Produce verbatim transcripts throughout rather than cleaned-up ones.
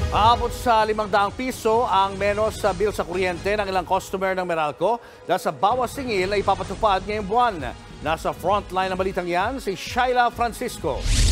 Aabot sa limang daang piso ang menos sa bill sa kuryente ng ilang customer ng Meralco dahil sa bawas singil ay ipapatupad ngayong buwan. Nasa frontline ng balitang yan si Shaila Francisco.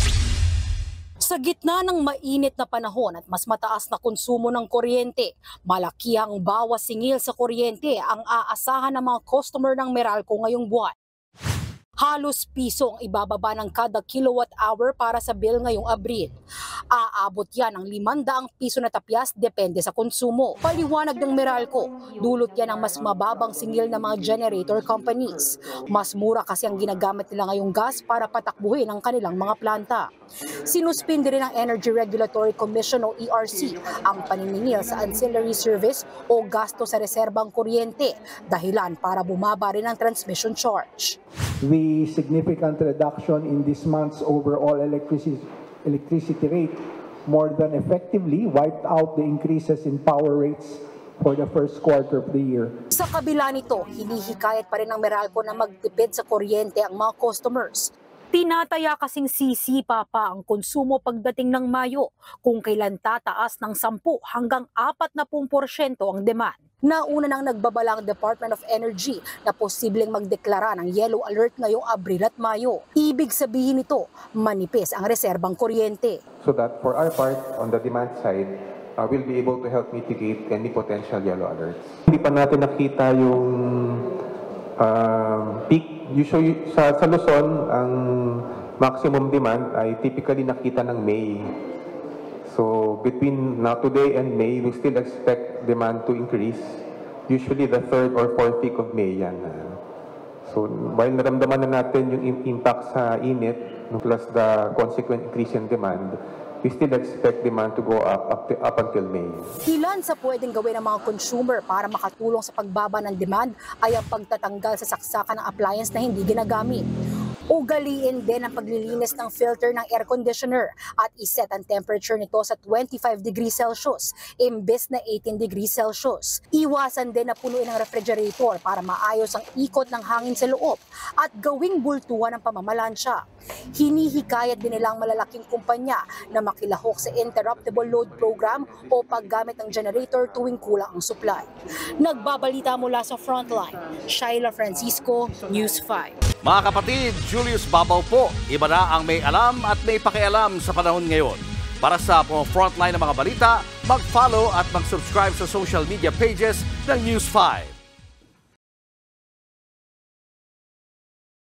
Sa gitna ng mainit na panahon at mas mataas na konsumo ng kuryente, malaki ang bawas singil sa kuryente ang aasahan ng mga customer ng Meralco ngayong buwan. Halos piso ang ibababa ng kada kilowatt hour para sa bill ngayong Abril. Aabot yan ng limang-daang piso na tapyas depende sa konsumo. Paliwanag ng Meralco, dulot yan ang mas mababang singil ng mga generator companies. Mas mura kasi ang ginagamit nila ngayong gas para patakbuhin ang kanilang mga planta. Sinuspindi rin ng Energy Regulatory Commission o E R C ang paniningil sa ancillary service o gasto sa reserbang kuryente, dahilan para bumaba rin ang transmission charge. The significant reduction in this month's overall electricity, electricity rate more than effectively wiped out the increases in power rates for the first quarter of the year. Sa kabila nito, hinihikayat pa rin ng Meralco na magtipid sa kuryente ang mga customers. Tinataya kasing sisipa pa ang konsumo pagdating ng Mayo kung kailan tataas ng sampu hanggang apat na porsyento ang demand. Nauna nang nagbabala ang Department of Energy na posibleng magdeklara ng yellow alert ngayong Abril at Mayo. Ibig sabihin nito, manipis ang reserbang kuryente. So that for our part, on the demand side, uh, we'll be able to help mitigate any potential yellow alerts. Hindi pa natin nakita yung uh, peak. Usually sa, sa Luzon, ang maximum demand ay typically nakita ng May. So between now today and May, we still expect demand to increase. Usually the third or fourth week of May yan. So while naramdaman na natin yung impact sa init plus the consequent increase in demand, we still expect demand to go up up, to, up until May. Ilan sa pwedeng gawin ng mga consumer para makatulong sa pagbaba ng demand ay ang pagtatanggal sa saksakan ng appliance na hindi ginagamit. Ugaliin din ang paglilinis ng filter ng air conditioner at iset ang temperature nito sa twenty-five degrees Celsius imbes na eighteen degrees Celsius. Iwasan din na punuin ang refrigerator para maayos ang ikot ng hangin sa loob at gawing bultuhan ang pamamalansya. Hinihikayat din nilang malalaking kumpanya na makilahok sa interruptible load program o paggamit ng generator tuwing kulang ang supply. Nagbabalita mula sa Frontline, Shaila Francisco, News five. Mga kapatid, Julius Babaw po. Iba na ang may alam at may pakialam sa panahon ngayon. Para sa Frontline ng mga balita, mag-follow at mag-subscribe sa social media pages ng News five.